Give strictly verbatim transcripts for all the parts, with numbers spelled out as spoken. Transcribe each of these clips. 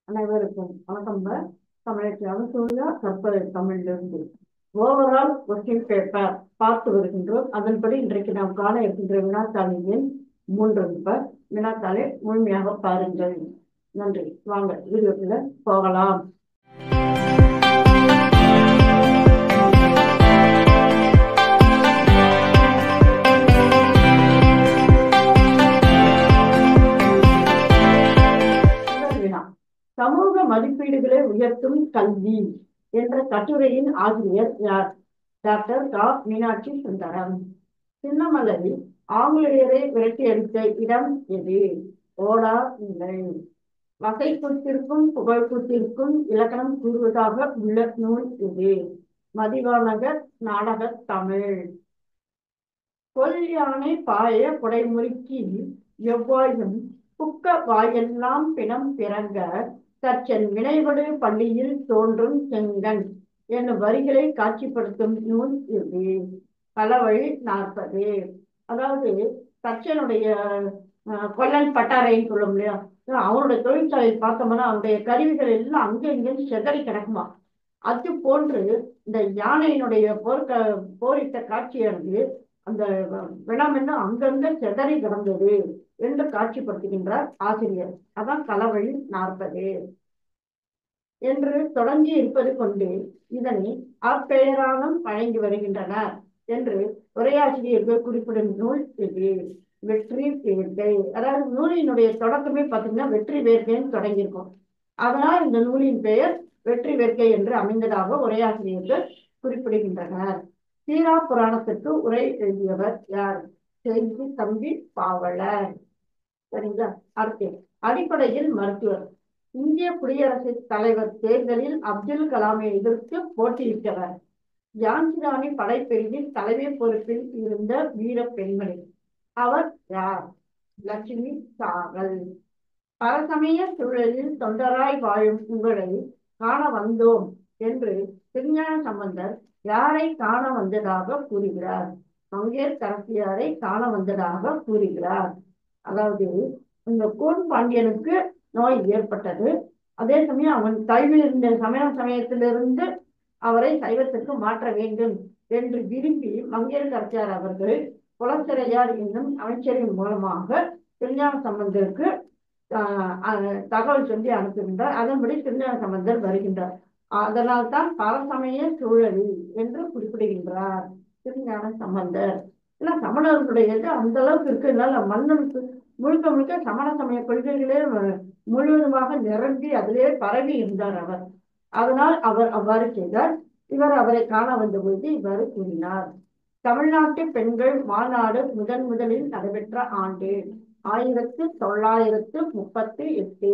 அனைவருக்கும் வணக்கம். தமிழ் சூழ்நிலை கற்பது தமிழிலிருந்து ஓவரால் கொஸ்டின் பேப்பர் பார்த்து வருகின்றோம். அதன்படி இன்றைக்கு நாம் காண இருக்கின்ற வினாத்தாளின் எண் மூன்று நம்பர். வினாத்தாளை முழுமையாக பாருங்கள். நன்றி. வாங்க வீடியோக்குள்ள போகலாம். சமூக மதிப்பீடுகளை உயர்த்தும் கல்வி என்ற கட்டுரையின் ஆசிரியர் யார்? டாக்டர் கா மீனாட்சி சுந்தரம். சின்னமலையில் ஆங்கிலேயரை விரட்டியடித்த இடம் எது? ஓடா நிலை. வகை கூத்திற்கும் புகழ் கூத்திற்கும் இலக்கணம் கூறுவதாக உள்ள நூல் எது? மதிவானகர் நாடக தமிழ். கொல் யானை பாய குடைமுறுக்கி எவ்வாயும் புக்க வாயெல்லாம் பிணம் பிறங்க தச்சன் வினைவடு பள்ளியில் தோன்றும் செங்கன் என்னும் வரிகளை காட்சிப்படுத்தும் நூல் இது. களவழி நாற்பது. அதாவது தச்சனுடைய கொல்லன் பட்டாரைன்னு சொல்லும் இல்லையா, அவனுடைய தொழிற்சாலையில் பார்த்தோம்னா அவனுடைய கருவிகள் எல்லாம் அங்கே இங்கே செதறி கிடக்குமா. அது போன்று இந்த யானையினுடைய போர்க்க போரிட்ட காட்சியானது அந்த வினம் என்ன அங்கங்க செதறி கிடந்தது என்று காட்சிப்படுத்துகின்றார் ஆசிரியர். அதான் களவழி நாற்பது என்று தொடங்கி இருப்பது கொண்டு இதனை அப்பெயராலும் வழங்கி வருகின்றனர் என்று உரையாசிரியர்கள் குறிப்பிடும் நூல் இது. வெற்றி வேர்க்கை. அதாவது நூலினுடைய தொடக்கமே பார்த்தீங்கன்னா வெற்றி வேர்க்கைன்னு தொடங்கியிருக்கும். அதனால் இந்த நூலின் பெயர் வெற்றி வேர்க்கை என்று அமைந்ததாக உரையாசிரியர்கள் குறிப்பிடுகின்றனர். சீரா புராணத்திற்கு உரை எழுதியவர் யார்? செய்தி தம்பி பாவலர். சரிங்களா? அடுத்து அடிப்படையில் மருத்துவர். இந்திய குடியரசுத் தலைவர் தேர்தலில் அப்துல் கலாமை எதிர்த்து போட்டியிட்டவர். ஜான்சிராணி படைப்பிரிவில் தலைமை பொறுப்பில் இருந்த வீர பெண்மணி. அவர் யார்? லட்சுமி சாகல். பரசமய சூழலில் தொண்டராய் வாழும் உங்களை காண வந்தோம் என்று திருஞான சம்பந்தர் யாரை காண வந்ததாக கூறுகிறார்? மங்கையர்க்கரசியாரை காண வந்ததாக கூறுகிறார். அதாவது இந்த கோன் பாண்டியனுக்கு நோய் ஏற்பட்டது. அதே சமயம் அவன் கல்வி இருந்த சமய சமயத்திலிருந்து அவரை சைவத்திற்கு மாற்ற வேண்டும் என்று விரும்பி மங்கையர்க்கரசியார் அவர்கள் குலச்சிறையார் என்னும் அமைச்சரின் மூலமாக திருஞான சம்பந்தருக்கு தகவல் சொல்லி அனுப்புகின்றார். அதன்படி திருஞான சம்பந்தர் வருகின்றார். அதனால் தான் பரசமய சூழலில் என்று குறிப்பிடுகின்றார் திருஞான சம்பந்தர். ஏன்னா சமணர்களுடையது அந்த அளவுக்கு இருக்கிறதுனால மன்னனுக்கு முழுக்க முழுக்க சமண சமய கொள்கைகளே முழுவதுமாக நிரம்பி அதிலே பரவி இருந்தார் அவர். அதனால் அவர் அவ்வாறு செய்தார். இவர் அவரை காண வந்த பொழுது இவ்வாறு கூறினார். தமிழ்நாட்டு பெண்கள் மாநாடு முதன் முதலில் நடைபெற்ற ஆண்டு ஆயிரத்து தொள்ளாயிரத்து முப்பத்தி எட்டு.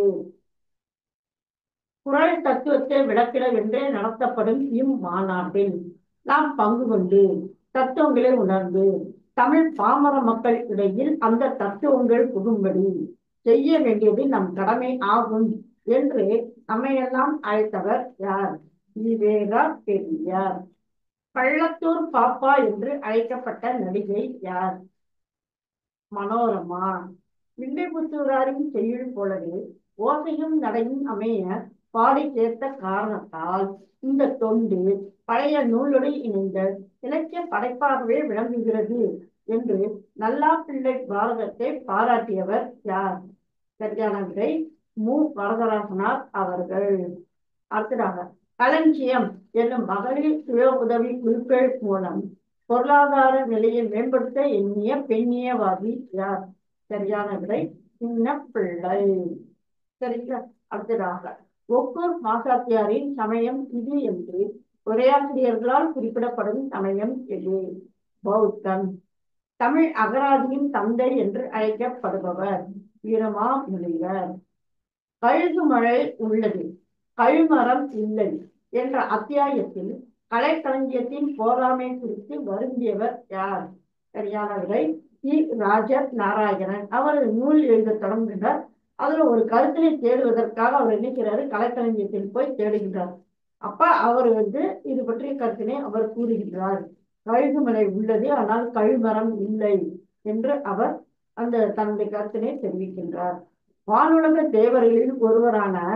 குறள் தத்துவத்தை விளக்கிட என்றே நடத்தப்படும் இம்மாநாட்டில் நாம் பங்கு கொண்டு தத்துவங்களை உணர்ந்து தமிழ் பாமர மக்கள் இடையில் அந்த தத்துவங்கள் புகும்படி செய்ய வேண்டியது நம் கடமை ஆகும் என்று நம்மையெல்லாம் அழைத்தவர் யார்? ஈவேரா பெரியார். பள்ளத்தூர் பாப்பா என்று அழைக்கப்பட்ட நடிகை யார்? மனோரமா. வில்லிபுத்தூராரின் செய்யுள் போலவே ஓசையும் நடையும் அமைய பாடி சேர்த்த காரணத்தால் இந்த தொண்டு பழைய நூலோடு இணைந்த இலக்கிய படைப்பாகவே விளங்குகிறது என்று நல்லாப்பிள்ளை பாரதத்தை பாராட்டியவர் யார்? சரியான விடை மு வரதராசனார் அவர்கள். அடுத்ததாக களஞ்சியம் என்னும் மகளிர் சுய உதவி குழுக்கள் மூலம் பொருளாதார நிலையை மேம்படுத்த எண்ணிய பெண்ணியவாதி யார்? சரியான விடை சின்னப்பிள்ளை. சரிங்களா? அடுத்ததாக ஒக்கூர் மாசாத்தியாரின் சமயம் இது என்று உரையாசிரியர்களால் குறிப்பிடப்படும் சமயம் எது? பௌத்தம். தமிழ் அகராதியின் தந்தை என்று அழைக்கப்படுபவர் வீரமா முனிவர். கழுகுமழை உள்ளது கழுமரம் இல்லை என்ற அத்தியாயத்தில் கலைக்களஞ்சியத்தின் போராமை குறித்து வருந்தியவர் யார்? சரியான விடை சி ராஜ நாராயணன். அவர் நூல் எழுத தொடங்குகிறார். அதுல ஒரு கருத்தினை தேடுவதற்காக அவர் நினைக்கிறாரு, கலைக்களஞ்சியத்தில் போய் தேடுகின்றார். அப்ப அவர் வந்து இது பற்றிய கருத்தினை அவர் கூறுகின்றார். கழுகுமலை உள்ளது ஆனால் கழுமரம் இல்லை என்று அவர் அந்த தன்னுடைய கருத்தினை தெரிவிக்கின்றார். வானுலக தேவர்களில் ஒருவரான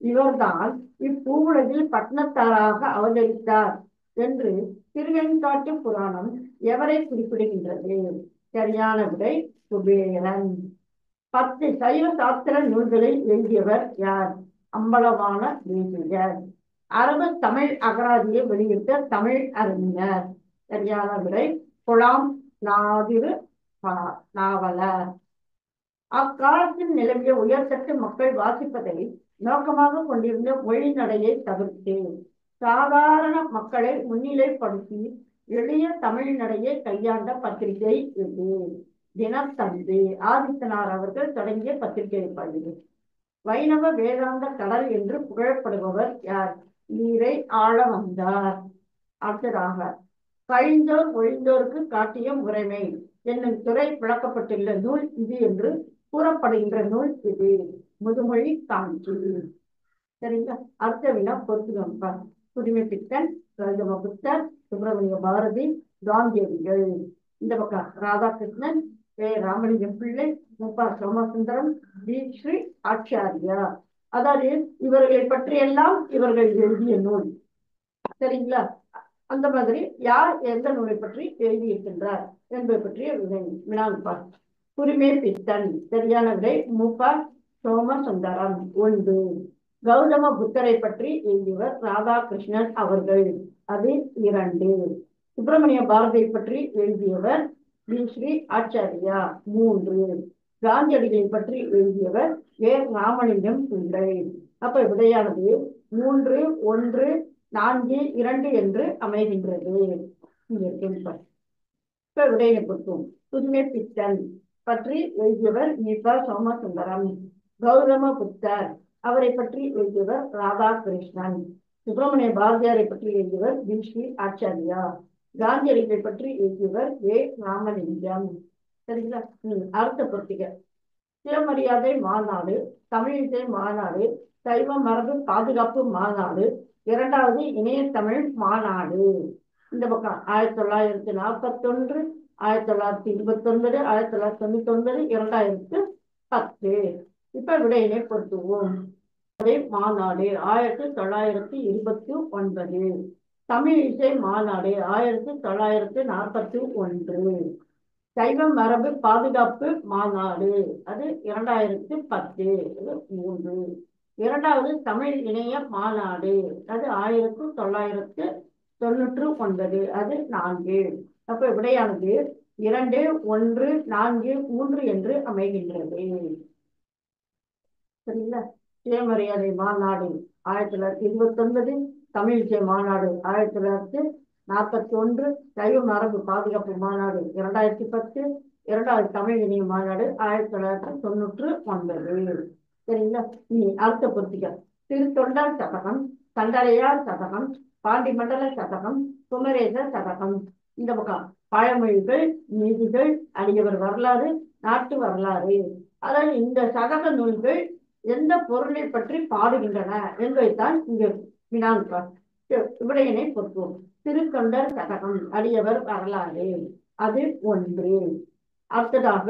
இவர்தான் இப்பூவுலகில் பட்டணத்தாராக அவதரித்தார் என்று திருவெண்காட்டு புராணம் எவரை குறிப்பிடுகின்றது? சரியான விடை குபேரன். பத்து சைவ சாஸ்திர நூல்களை எழுதியவர் யார்? அம்பலவான தேசிகர். அரபு தமிழ் அகராதியை வெளியிட்ட தமிழ் அறிஞர். சரியான விடை குலாம் நாதிரு நாவலர். அக்காலத்தில் நிலவிய உயர்தட்டு மக்கள் வாசிப்பதை நோக்கமாக கொண்டிருந்த மொழி நடையை தவிர்த்து சாதாரண மக்களை முன்னிலைப்படுத்தி எளிய தமிழ் நடையை கையாண்ட பத்திரிகை இது. தினத்தந்தி ஆதித்தனார் அவர்கள் தொடங்கிய பத்திரிகை பதிவு. வைணவ வேதாந்த கடல் என்று புகழப்படுபவர் யார்? நீரை ஆள வந்தார். அடுத்ததாக கழிந்தோர் ஒழிந்தோருக்கு காட்டிய முறைமை என்னும் துறை விளக்கப்பட்டுள்ள நூல் இது என்று கூறப்படுகின்ற நூல் இது. முதுமொழி காஞ்சி. சரிங்களா? அடுத்த வினா பொறுத்துக்கோங்க. புதுமைப்பித்தன், கௌதமபுத்தர், சுப்பிரமணிய பாரதி, காந்தியடிகள். இந்த பக்கம் ராதாகிருஷ்ணன், வே ராமலிங்கம் பிள்ளை, முப்பா சோமசுந்தரம், டி ஸ்ரீ ஆச்சாரியா. அதாவது இவர்களை பற்றியெல்லாம் இவர்கள் எழுதிய நூல். சரிங்களா? அந்த மாதிரி யார் எந்த நூலை பற்றி எழுதியிருக்கின்றார் என்பதை பற்றிய வினாவிப்பார். புதுமை பித்தன். சரியான விடை முப்பா சோமசுந்தரம். ஒன்று. கௌதம புத்தரை பற்றி எழுதியவர் ராதாகிருஷ்ணன் அவர்கள். அது இரண்டு. சுப்பிரமணிய பாரதியை பற்றி எழுதியவர் டி ஸ்ரீ ஆச்சாரியா. மூன்று. காந்தியடிகளை பற்றி எழுதியவர் ஏ ராமலிங்கம் பிள்ளை. அப்ப விடையானது மூன்று, ஒன்று, நான்கு, இரண்டு என்று அமைகின்றது. இப்ப விடையை பொறுத்தும். புதுமை பித்தன் பற்றி எழுதியவர் மீபா சோமசுந்தரம். கௌதம புத்தர் அவரை பற்றி எழுதியவர் ராதாகிருஷ்ணன். சுப்பிரமணிய பாரதியாரை பற்றி எழுதியவர் டி ஸ்ரீ ஆச்சாரியா. காந்தியடிகளை பற்றி எழுதியவர் ஏ ராமலிங்கம். சரிங்களா? அடுத்த பொறுத்திக. சிவமரியாதை மாநாடு, தமிழிசை மாநாடு, சைவ மரபு பாதுகாப்பு மாநாடு, இரண்டாவது இணைய தமிழ் மாநாடு. இந்த பக்கம் ஆயிரத்தி தொள்ளாயிரத்தி நாற்பத்தி ஒன்று, ஆயிரத்தி தொள்ளாயிரத்தி இருபத்தி ஒன்பது, ஆயிரத்தி தொள்ளாயிரத்தி தொண்ணூத்தி ஒன்பது, இரண்டாயிரத்து பத்து. இப்ப விடையினை பொறுத்துவோம். மாநாடு ஆயிரத்தி தொள்ளாயிரத்தி இருபத்தி ஒன்பது. தமிழ் இசை மாநாடு ஆயிரத்தி தொள்ளாயிரத்தி நாற்பத்தி ஒன்று. சைவ மரபு பாதுகாப்பு மாநாடு அது இரண்டாயிரத்தி பத்து. மூன்று. இரண்டாவது தமிழ் இணைய மாநாடு அது ஆயிரத்தி தொள்ளாயிரத்தி தொண்ணூற்று ஒன்பது. அது நான்கு. அப்ப விடையானது இரண்டு, ஒன்று, நான்கு, மூன்று என்று அமைகின்றது. சரிங்களா? சுயமரியாதை மாநாடு ஆயிரத்தி தொள்ளாயிரத்தி இருபத்தி ஒன்பது, தமிழ் இசை மாநாடு ஆயிரத்தி தொள்ளாயிரத்தி நாற்பத்தி ஒன்று, சைவ மரபு பாதுகாப்பு மாநாடு இரண்டாயிரத்தி பத்து, இரண்டாவது தமிழ் இணைய மாநாடு ஆயிரத்தி தொள்ளாயிரத்தி தொண்ணூற்று ஒன்பது. சரிங்களா? இனி அடுத்த பொறுத்திக. திருத்தொண்டர் சதகம், சண்டரையார் சதகம், பாண்டிமண்டல சதகம், குமரேச சதகம். இந்த பக்கம் பழமொழிகள், நீதிகள், அடியவர் வரலாறு, நாட்டு வரலாறு. அதாவது இந்த சதக நூல்கள் எந்த பொருளை பற்றி பாடுகின்றன என்பதைத்தான் இங்கு வினாவுக்கார். விடையினை பொறுப்போம். திருத்தொண்டர் சதகம், அடியவர் வரலாறு அது ஒன்று. அடுத்ததாக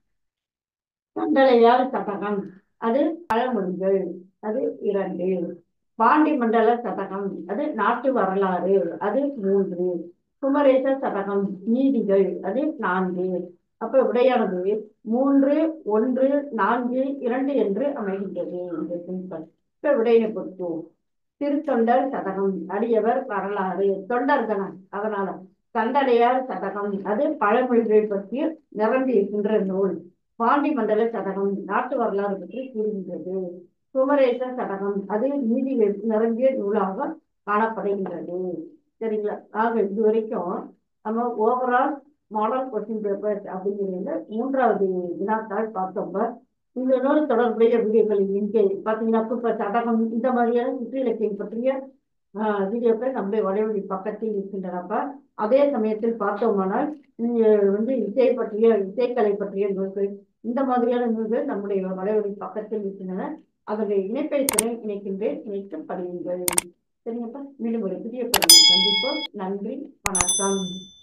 சண்டலையார் சதகம் அது பழமொழிகள் அது இரண்டு. பாண்டி மண்டல சதகம் அது நாட்டு வரலாறு அது மூன்று. குமரேச சதகம் நீதிகள் அது நான்கு. அப்ப விடையானது மூன்று, ஒன்று, நான்கு, இரண்டு என்று அமைகின்றது. இப்ப விடையினை பொறுத்தோம். திருத்தொண்டர் சதகம், அடியவர் வரலாறு, தொண்டர் கணம், அதனால சண்டலையார் சதகம் அது பழமொழிகள் பற்றி நிரம்பி இருக்கின்ற நூல். பாண்டி மண்டல சதகம் நாட்டு வரலாறு பற்றி கூறுகின்றது. குமரேச சதகம் அது நீதி நிரம்பிய நூலாக காணப்படுகின்றது. சரிங்களா? ஆக இதுவரைக்கும் நம்ம ஓவரால் மாடல் கொஸ்டின் பேப்பர்ஸ் அப்படிங்கிறத மூன்றாவது வினாத்தாள் பார்த்தோம். இந்த நூல் தொடர்புடைய வீடியோக்களின் இங்கே பார்த்தீங்கன்னா இப்ப சதகம் இந்த மாதிரியான சிற்று இலக்கியம் பற்றிய வீடியோக்கள் நம்முடைய வலைவழி பக்கத்தில் இருக்கின்றனப்ப. அதே சமயத்தில் பார்த்தோமானால் வந்து இசை பற்றிய இசைக்கலை பற்றிய நூல்கள் இந்த மாதிரியான நூல்கள் நம்முடைய வலைவழி பக்கத்தில் இருக்கின்றன. அதனுடைய இணைப்பை துணை இணைக்கின்றேன், இணைத்து படியுங்கள். சரிங்கப்பா. மீண்டும் ஒரு புதிய பதிவை சந்திப்போம். நன்றி, வணக்கம்.